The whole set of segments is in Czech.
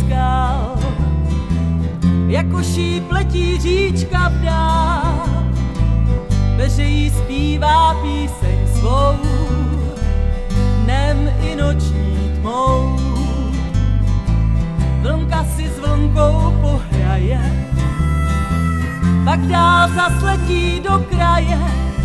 skal. Jako šíp letí říčka v dál, veřejí zpívá píseň svou, dnem i noční tmou. Vlnka si s vlnkou pohraje, pak dál zasletí do kraje.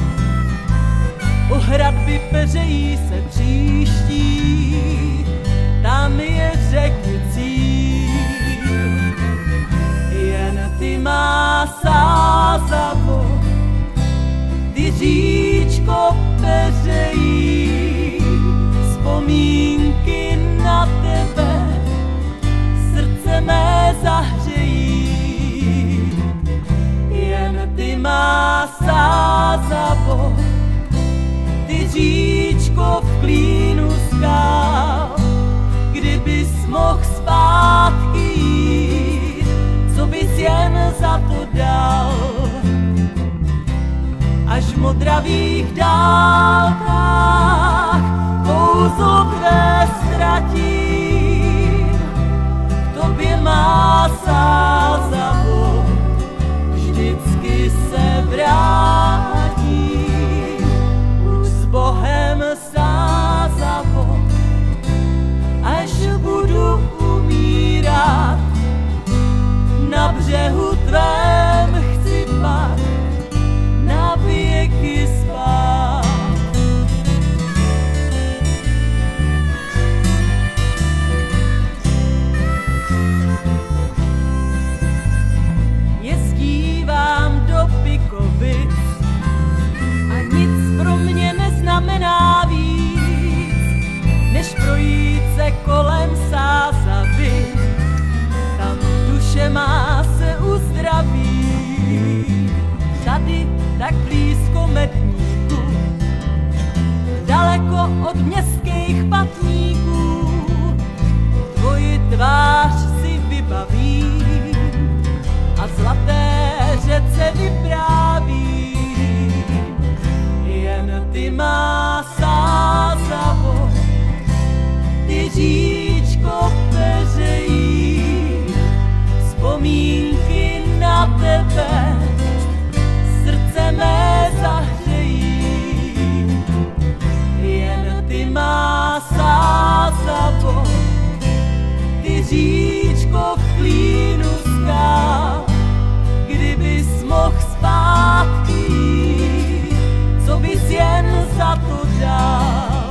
U hradby peřejí se příští, tam je řeky cíl. Jen ty má Sázavo, ty říčko peřejí, vzpomínky na tebe srdce mé zahřejí. Jen ty má Sázavo, ty říčko v klínu skál. Kdybys mohl zpátky jít, co bys jen za to dal? Až v modravých dálkách kouzlo tvé ztratím, k tobě má Sázavo, vždycky se vrátím. Buď s Bohem, Sázavo, až budu umírat, na břehu tvém chci pak na věky spát. Jezdívám do Pikovic a nic pro mě neznamená víc, než projít se kolem Sázavy. Tam duše má se uzdraví. Tady tak blízko medníku, daleko od městských patníků, tvoji tvář si vybaví a zlaté řece vypráví. Jen ty má Sázavo, ty říčko peřejí, vzpomínky na tebe srdce mé zahřejí. Jen ty má Sázavo, ty říčko v klínu skál. Kdybys mohl zpátky jít, co bys jen za to dal?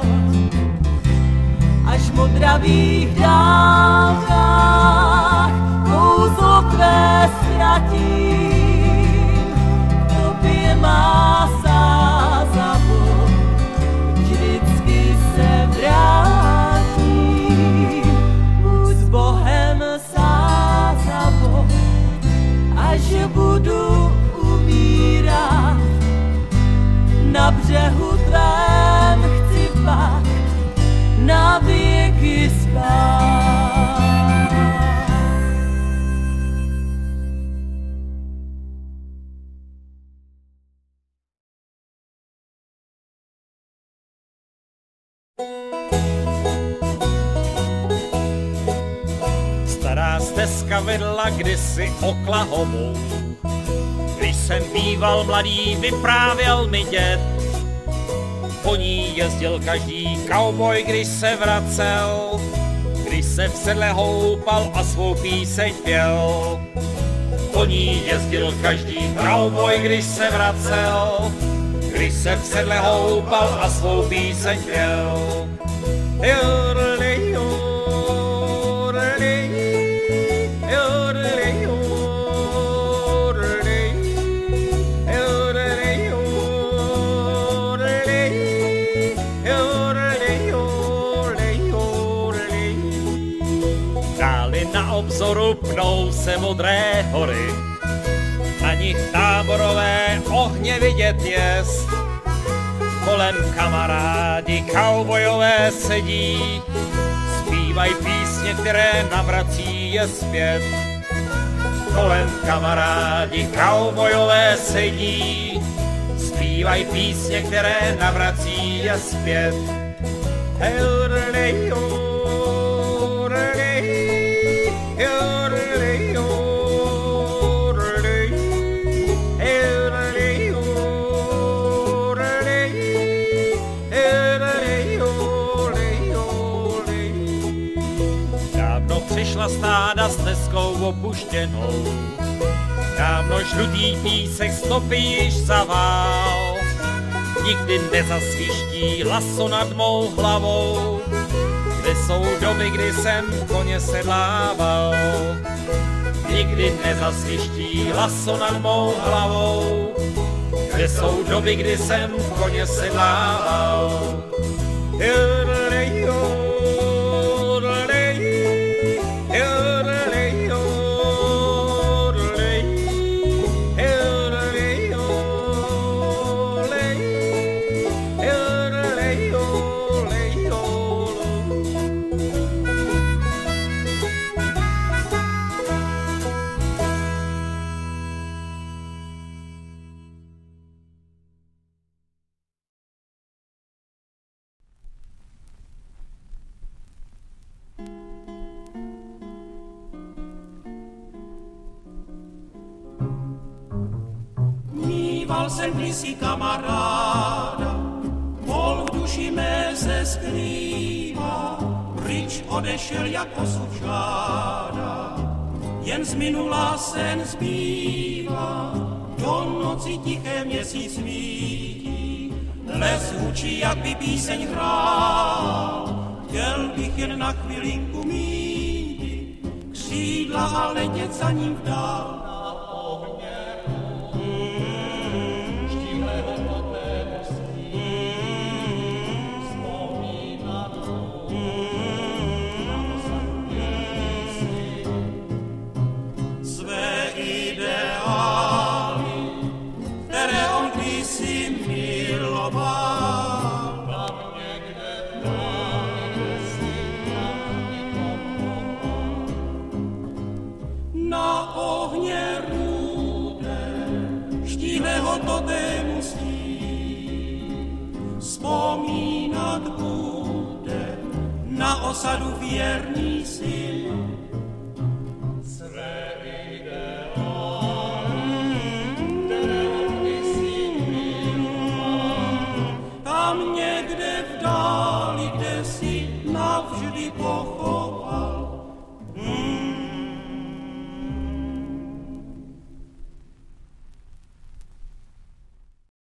Až v modravých dálkách kouzlo tvé ztratím, k tobě má Sázavo, vždycky se vrátím. Buď s Bohem, Sázavo, až budu umírat, na břehu tvém chci pak na věky spát. Stará stezka vedla kdysi Oklahomou. Když jsem býval mladý, vyprávěl mi děd. Po ní jezdil každý cowboy, když se vracel, když se v sedle houpal a svou píseň pěl. Po ní jezdil každý cowboy, když se vracel, když se v sedle houpal a svou píseň pěl. Na obzoru pnou se modré hory, na nich táborové ohně vidět jest. Kolem kamarádi kaubojové sedí, zpívaj písně, které navrací je zpět. Kolem kamarádi kaubojové sedí, zpívaj písně, které navrací je zpět. dva stáda s deskou opuštěnou. Dávno žlutý písek stopy již zavál, nikdy nezasviští laso nad mou hlavou. Kde jsou doby, kdy jsem koně sedlával, nikdy nezasviští laso nad mou hlavou. Kde jsou doby, kdy jsem koně sedlával. Mýval jsem kdysi kamaráda, bol v duši mé se skrývá, pryč odešel, jak osud žádá, jen z minula sen zbývá, do noci tiché měsíc svítí, les hučí, jak by píseň hrál, chtěl bych jen na chvilinku mít křídla a letět za ním vdál. Na ohně rudé, štíhlého totému sní, vzpomínat bude na osadu věrný syn. Své ideály, které kdysi miloval, tam někde v dáli, kde si navždy pochopil.